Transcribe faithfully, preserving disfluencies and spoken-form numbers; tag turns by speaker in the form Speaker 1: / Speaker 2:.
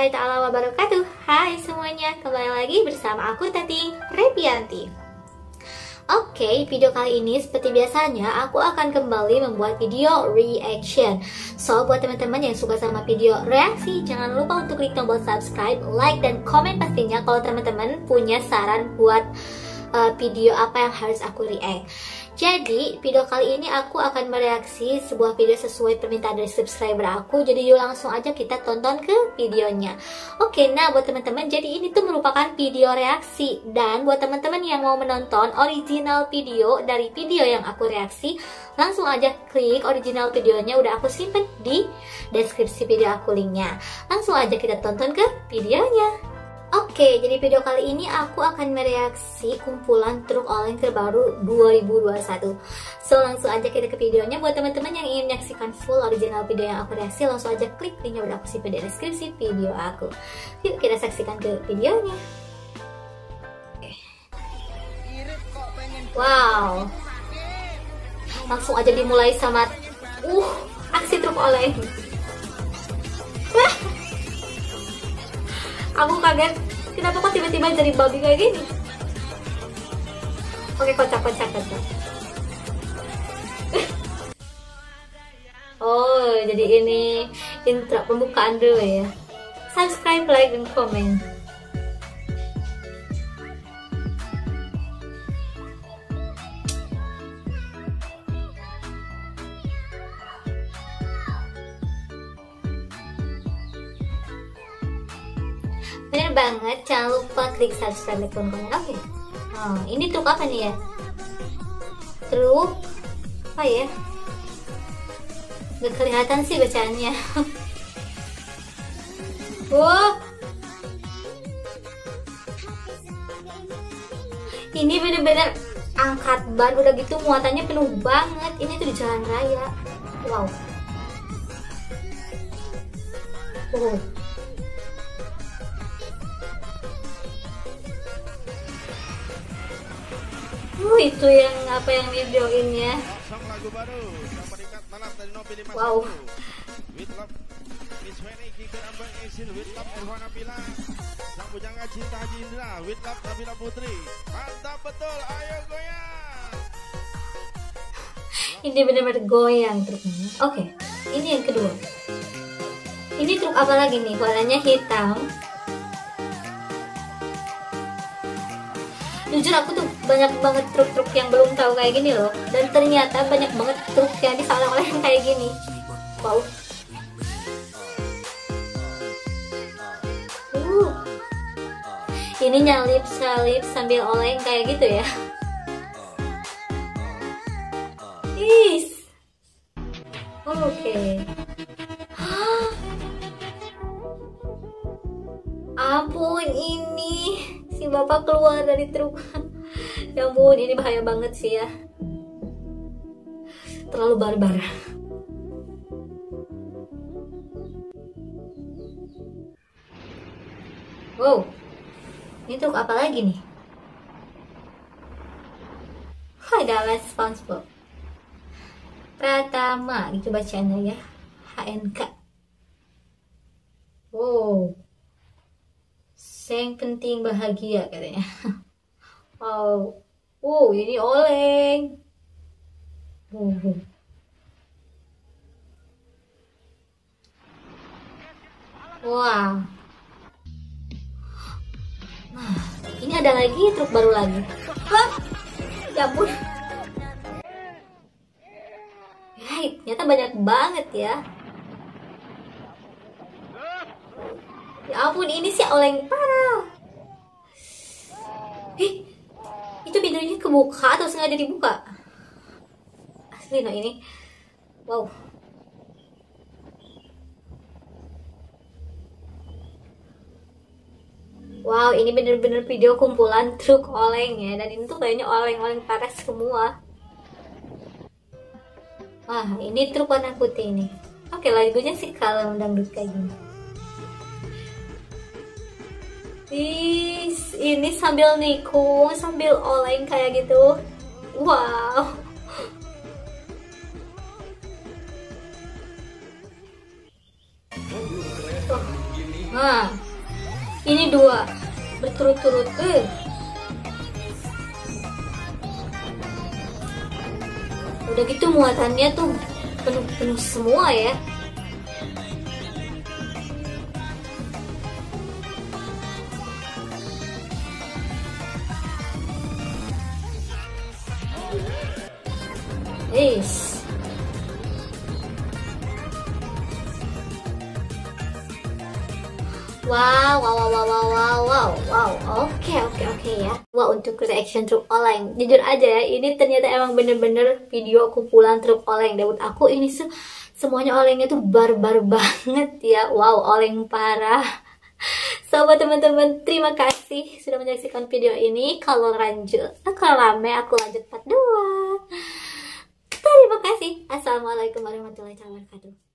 Speaker 1: warahmatullahi taala wabarakatuh. Hai semuanya, kembali lagi bersama aku Tati Repianti. Oke, video kali ini seperti biasanya aku akan kembali membuat video reaction. So, buat teman-teman yang suka sama video reaksi, jangan lupa untuk klik tombol subscribe, like, dan komen pastinya kalau teman-teman punya saran buat uh, video apa yang harus aku react. Jadi, video kali ini aku akan mereaksi sebuah video sesuai permintaan dari subscriber aku. Jadi, yuk langsung aja kita tonton ke videonya. Oke, nah buat teman-teman, jadi ini tuh merupakan video reaksi. Dan buat teman-teman yang mau menonton original video dari video yang aku reaksi, langsung aja klik original videonya, udah aku simpen di deskripsi video aku linknya. Langsung aja kita tonton ke videonya. Oke, jadi video kali ini aku akan mereaksi kumpulan truk oleng terbaru dua ribu dua puluh satu. So, langsung aja kita ke videonya. Buat teman-teman yang ingin menyaksikan full original video yang aku reaksi, langsung aja klik link yang udah aku simpen di deskripsi video aku. Yuk kita saksikan ke videonya. Wow, langsung aja dimulai sama uh aksi truk oleng. Aku kaget, kenapa kok tiba-tiba jadi babi kayak gini? Oke, kocak, kocak, kocak. Oh, jadi ini intro pembukaan dulu ya. Subscribe, like, dan komen. Bener banget, jangan lupa klik subscribe, like, dan komen. Oke. Oh, ini truk apa nih ya? Truk apa ya? Gak kelihatan sih bacaannya. Wow. Ini bener-bener angkat ban, udah gitu muatannya penuh banget. Ini tuh di jalan raya. Wow. Oh. Uh, itu yang apa yang videoin ya. Wow. Ini benar-benar goyang truknya. Oke, ini yang kedua. Ini truk apa lagi nih? Warnanya hitam. Jujur aku tuh banyak banget truk-truk yang belum tahu kayak gini loh. Dan ternyata banyak banget truk yang disalah-olahin kayak gini. Wow. Uh. Ini nyalip-salip sambil oleng kayak gitu ya. Is. Oke. Okay. Ampun, ini si bapak keluar dari truk. Ya ampun, ini bahaya banget sih ya. Terlalu barbar. Wow, ini truk apa lagi nih? Adalah SpongeBob. Pratama, itu bacanya ya. H N K. Wow. Yang penting bahagia katanya. Wow. Wow, ini oleng. Wow. Wow. Nah, ini ada lagi truk baru lagi. Hah? Ya ampun. Ya, ternyata banyak banget ya. Ya ampun, ini sih oleng parah. Ih, itu pintunya kebuka atau sengaja dibuka? Asli nah ini. Wow. Wow, ini bener-bener video kumpulan truk oleng ya. Dan ini tuh kayaknya oleng-oleng parah semua. Wah, ini truk warna putih ini. Oke, lagunya sih kalau dangdut kayak gini. Is, ini sambil nikung, sambil oleng kayak gitu. Wow. Oh. Nah, ini dua berturut-turut. Eh. Udah gitu muatannya tuh penuh-penuh semua ya. Yes. Wow, wow, wow, wow, wow, wow, wow, wow. Oke, oke, oke ya. Wah, untuk reaction truk oleng, jujur aja ya, ini ternyata emang bener-bener video kumpulan truk oleng. Debut aku ini se semuanya olengnya tuh barbar banget ya. Wow, oleng parah. Sobat teman-teman, terima kasih sudah menyaksikan video ini. Kalau lanjut, kalau rame aku lanjut part dua. Terima kasih. Assalamualaikum warahmatullahi wabarakatuh.